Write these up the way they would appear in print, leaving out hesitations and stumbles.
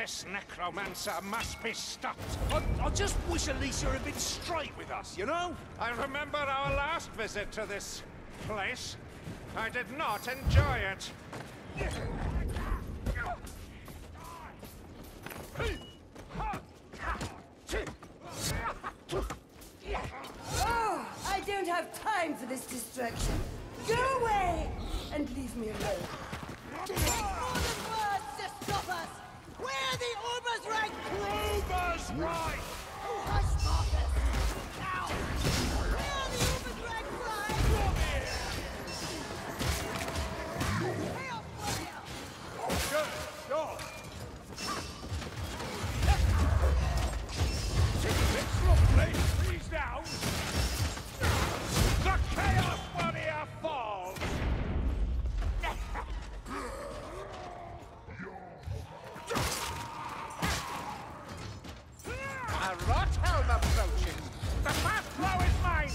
This necromancer must be stopped. I just wish Alicia had been straight with us, you know? I remember our last visit to this place. I did not enjoy it. Oh, I don't have time for this distraction. Go away and leave me alone. All the words to stop us! We're the Uber's right! Uber's right! Hush, Marcus! Now! We're the Uber's right flag! Help, fire! Good, go! It's lovely! Freeze down! The Chaos Warrior falls! A Rothelm approaches! The fast flow is mine!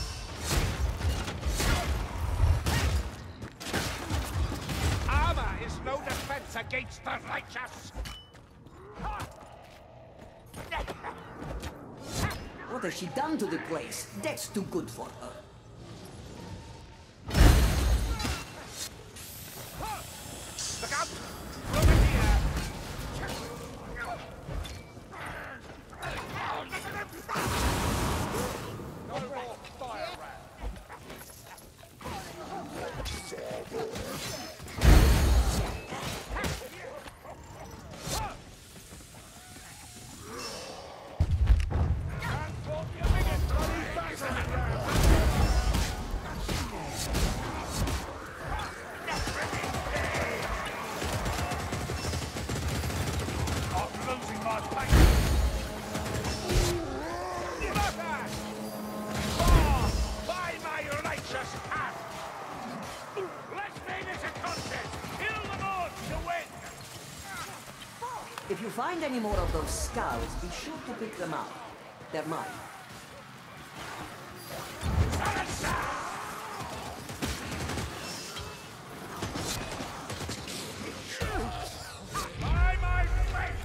Armor is no defense against the righteous! What has she done to the place? That's too good for her. Look out! Over here! No more fire rat! Transport your biggest bloody battery rat! I'm losing my patience! Mother! Fall by my righteous hand! Let's make this a contest! Kill them all to win! If you find any more of those skulls, be sure to pick them up. They're mine. By my faith!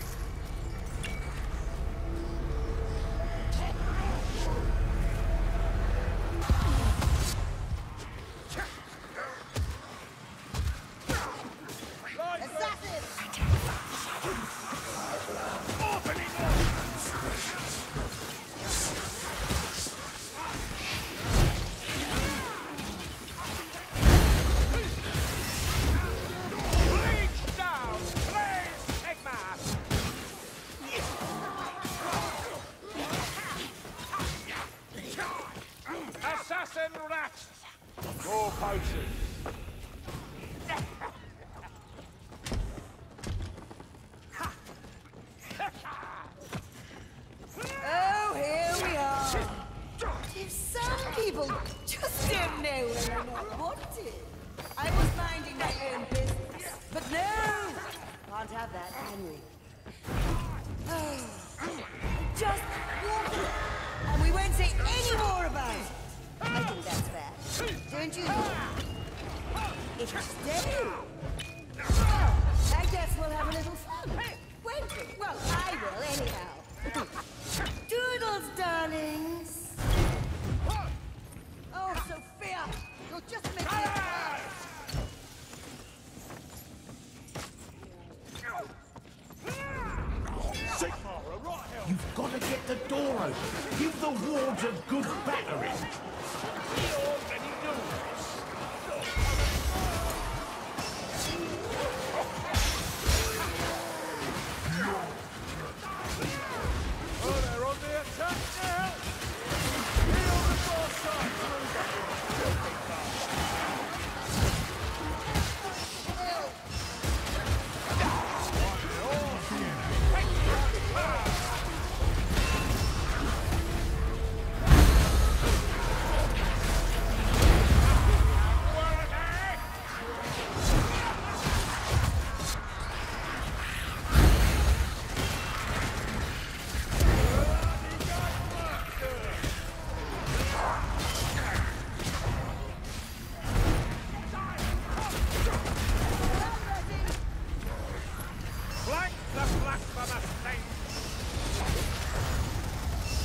Reach down! Blaze Sigma! Assassin rat! More potions! Oh, here we are. If some people just don't know when they're not wanted. I was minding my own business. But no! Can't have that, can we? Oh, just walk it. And we won't say any more about it. I think that's fair. Don't you? If you stay. Well, I guess we'll have a little fun. Won't we? Well, I will anyhow. Doodles, darlings. Oh, Sophia! You're just making it worse! Sigmar, right help! You've got to get the door open. Give the wards a good battering. We already do this! Oh, they're on the attack now! Be on the far side,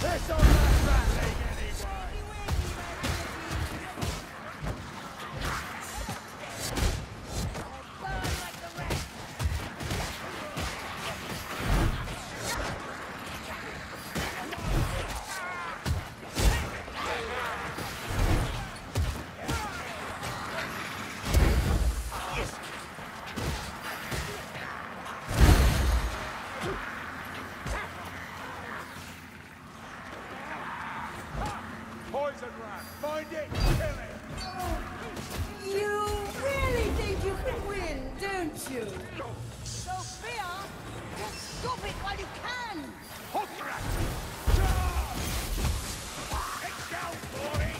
Piss on that rattling anyway! Burn like the rest. Poison rat! Find it, kill it! You really think you can win, don't you? Sophia, just stop it while you can. Hook rat! Take down, Glory!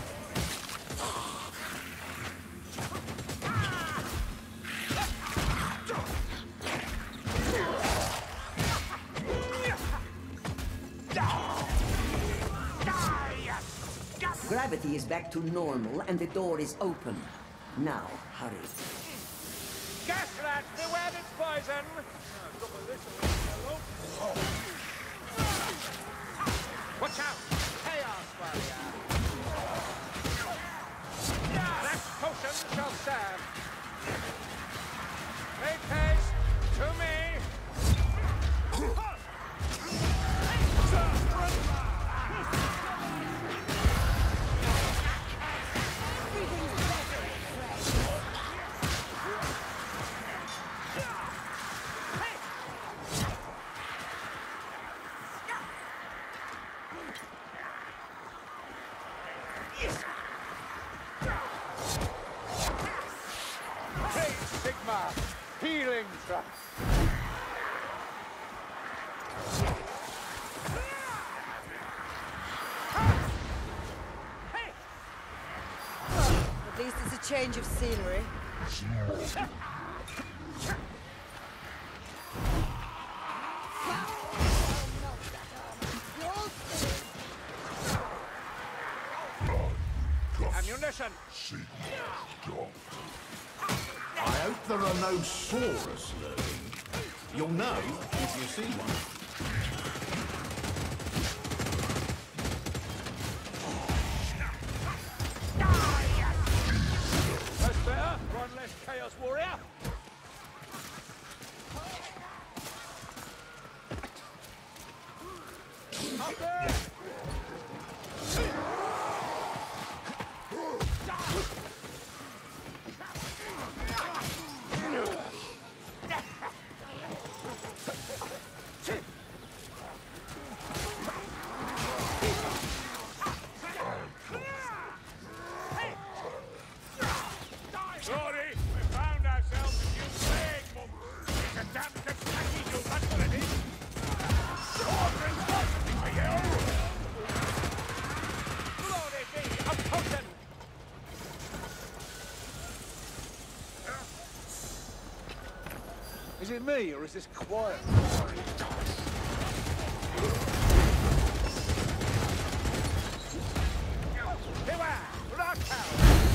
Gravity is back to normal and the door is open. Now, hurry. Gas rat, beware its poison! Watch out! Chaos warrior! That potion shall serve! Make haste! To me! Great Sigma! Healing trap! At least it's a change of scenery. Ammunition! I hope there are no Saurus lurking. You'll know if you see one. That's better. One less Chaos Warrior. Up there! Glory, we found ourselves a new plague monk. It's a damn good snack eagle, that's what it is. Ordering something for you. Glory be, a potion. Is it me, or is this quiet? Beware, Rockhound.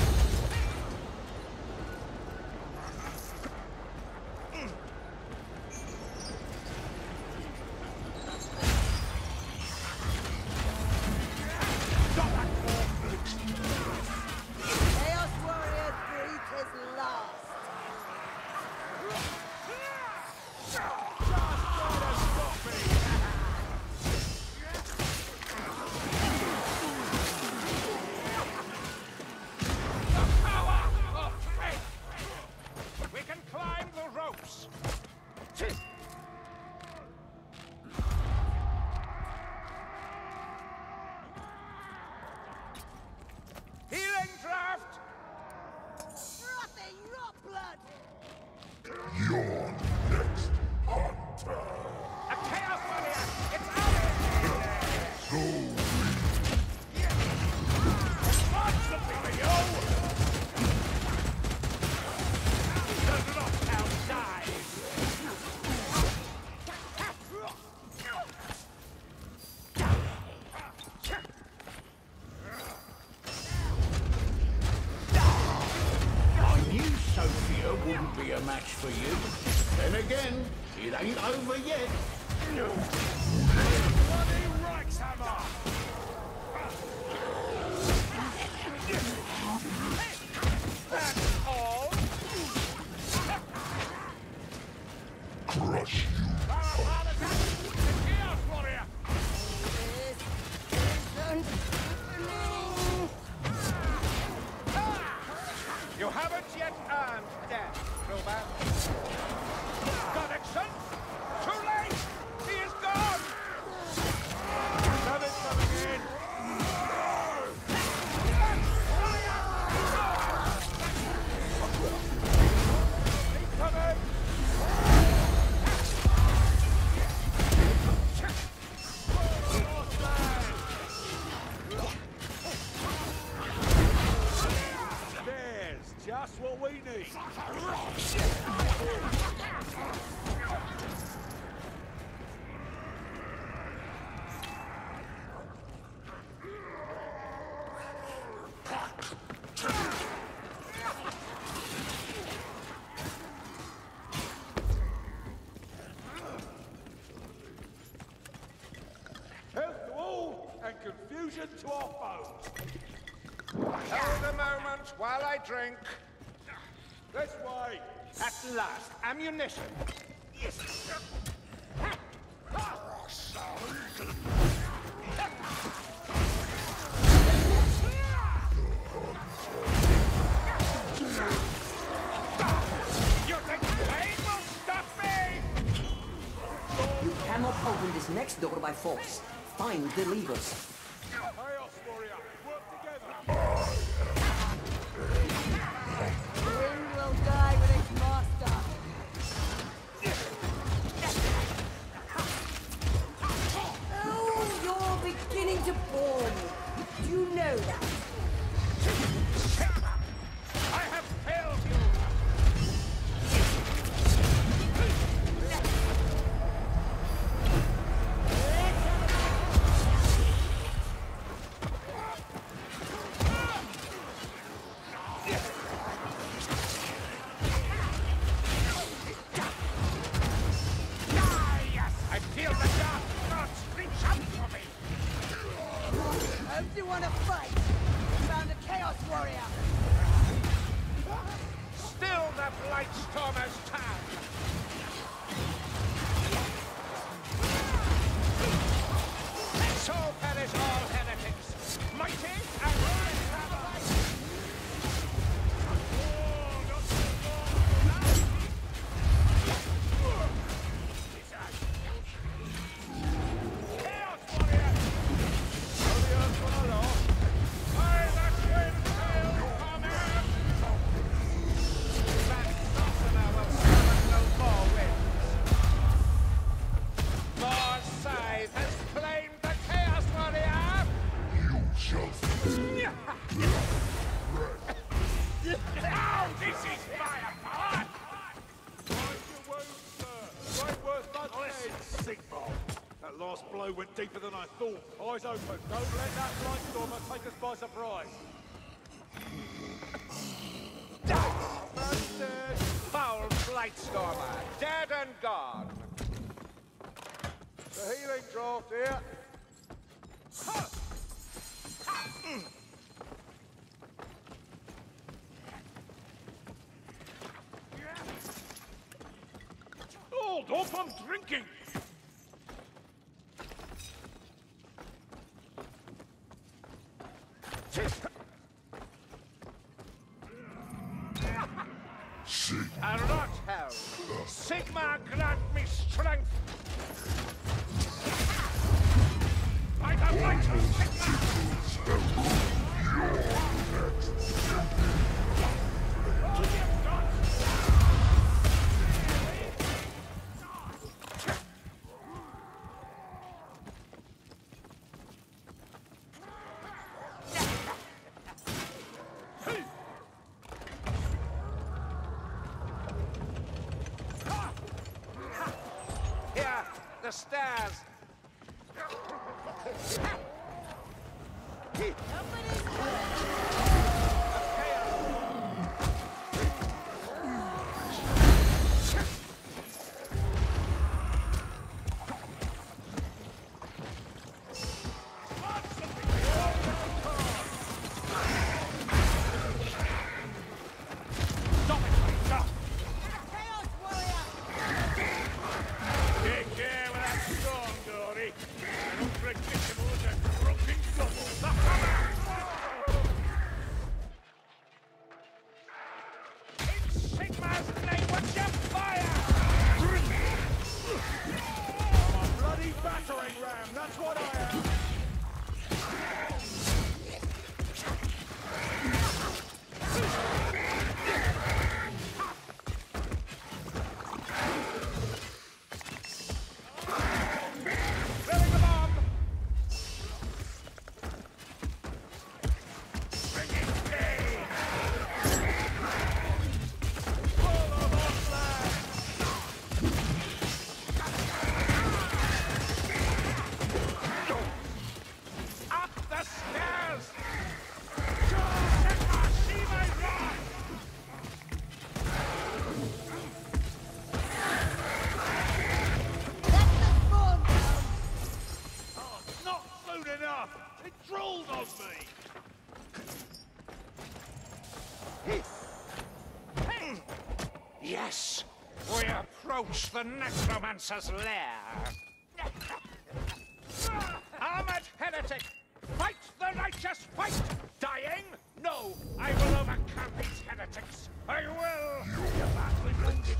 Chaos Warrior breathed his last. Power of faith. We can climb the ropes. Healing draft. Frothing rot blood. You're next, Hunter. A chaos warrior. It's ours. So Want something for you. The Rockhound dies. I knew Sophia wouldn't be a match for you. Then again, it ain't over yet. Bloody Reichshammer! confusion to our foes. Hold a moment while I drink. This way. At last, ammunition. Yes. You think pain will stop me? You cannot open this next door by force. Find the levers. Chaos Warrior, work together. The wind will die with its master. Oh, you're beginning to bore me. Do you know that? I have failed you. Yes, I feel the dark thoughts reach out for me. Don't you want to fight? Found a Chaos Warrior. Still the Blightstormer's tag. So perish all heretics, mighty and unraveled. Chaos Warrior! By the twin tail command! That sorcerer will summon no more winds. More scythe has claimed the Chaos Warrior! Now this is firepower! Mind your wounds, sir. Right worth much Listen, Sigmund. That last blow went deeper than I thought. Eyes open. Don't let that Blightstormer take us by surprise. Man's dead. Foul Blightstormer, dead and gone. The healing draft here. Hold off, I'm drinking! A rot hell! Sigma grant me strength! By the might of Sigma! Here, the stairs! Stop it, stop! Chaos Warrior! Take care with that storm, Dory. An unpredictable as a broken double. The hammer! In Sigma's name, would you fire? I'm a bloody battering ram. That's what I am. Throwing a bomb! Bringing pain! Full of onslaught. drooled on me! Yes! We approach the necromancer's lair! Armored heretic! Fight the righteous fight! Dying? No! I will overcome these heretics! I will! You're badly wounded.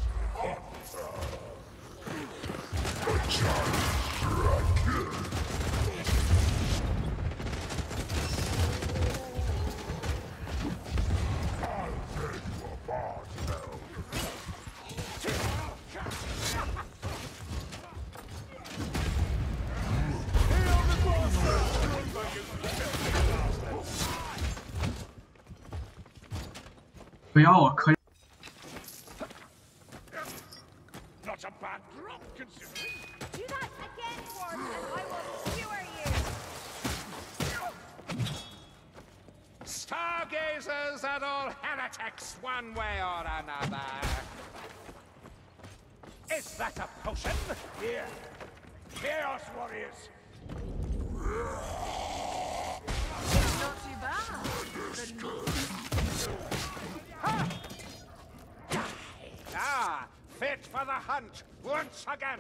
不要我可以。 Not a bad drop, considering. Do that again, Dwarf, and I will skewer you! Stargazers are all heretics, one way or another. Is that a potion? Here. Chaos warriors. Not too bad. Ah, fit for the hunt once again.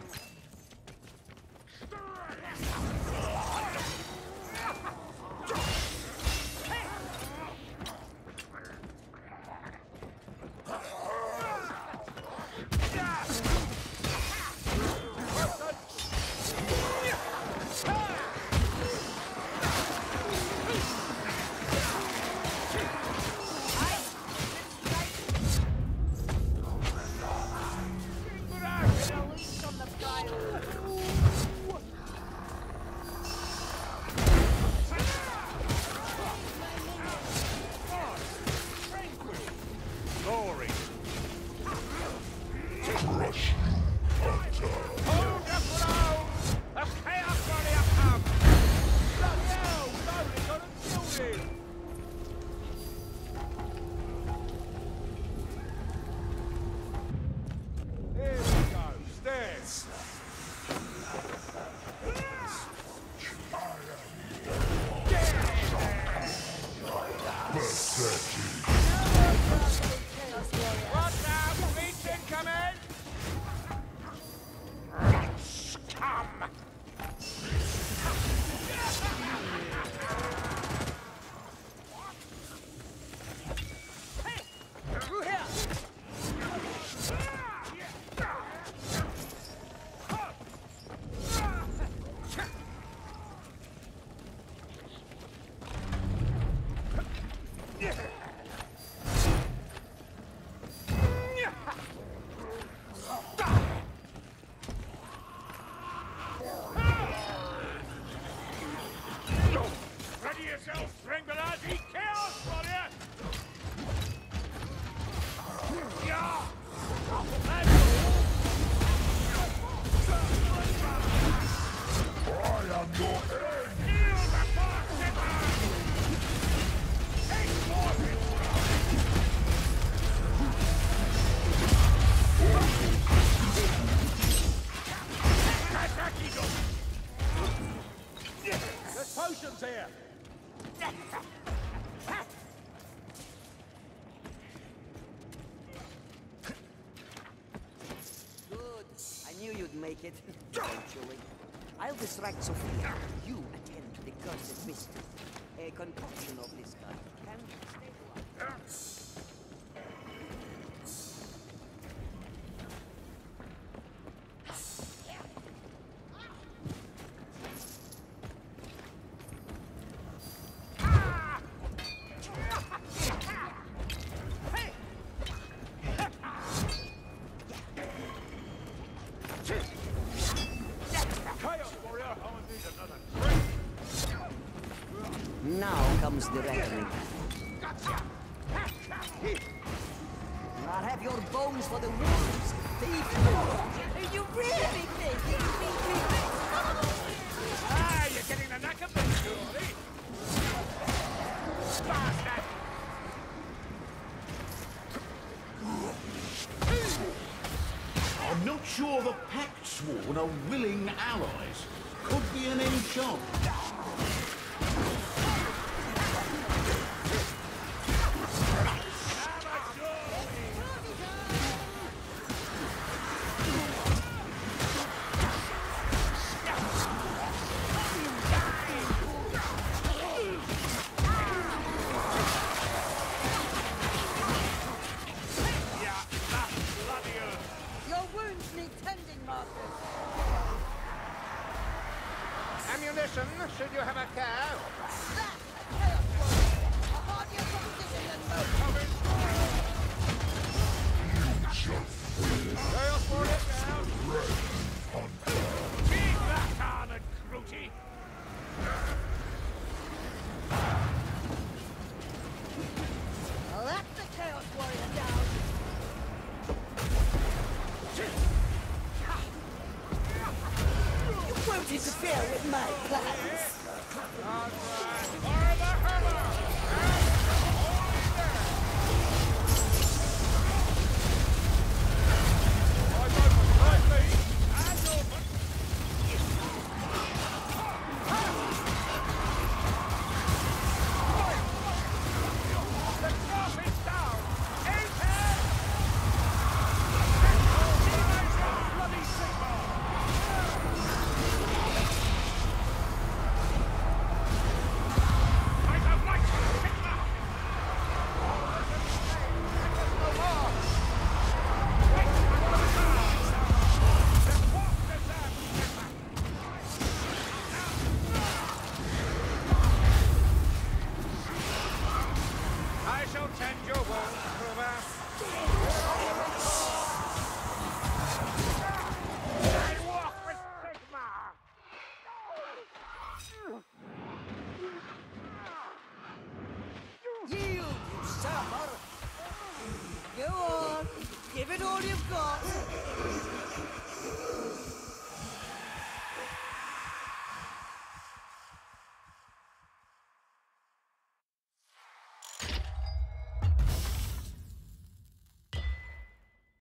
Glory. Hold your ground! A chaos warrior comes! Bloody hell! Somebody's got a building! Here we go. Stairs. Watch out! Breach incoming! Scum! Through here! Ready yourself, Stringbalazzi! Chaos warrior! Yeah! There's potions here. Good. I knew you'd make it. Eventually. I'll distract Sophia. You attend to the cursed mist. A concoction of this kind can stabilize. Chaos warrior. I need another drink. Now comes the reckoning. I'll have your bones for the wolves. Thief! You really think you can beat me? Ah, you're getting the knack of this, Julie! Bastard! I'm not sure the Pact Sworn are willing allies. Could be an enchant. listen, should you have a care. That Chaos Warrior. A hardier competition than most. Chaos Warrior down. Take that, armored Crooty! Let the Chaos Warrior down. You won't interfere with my plans. I shall tend your wounds, Kruber. I walk with Sigma! Yield, you suffer. Go on. Give it all you've got.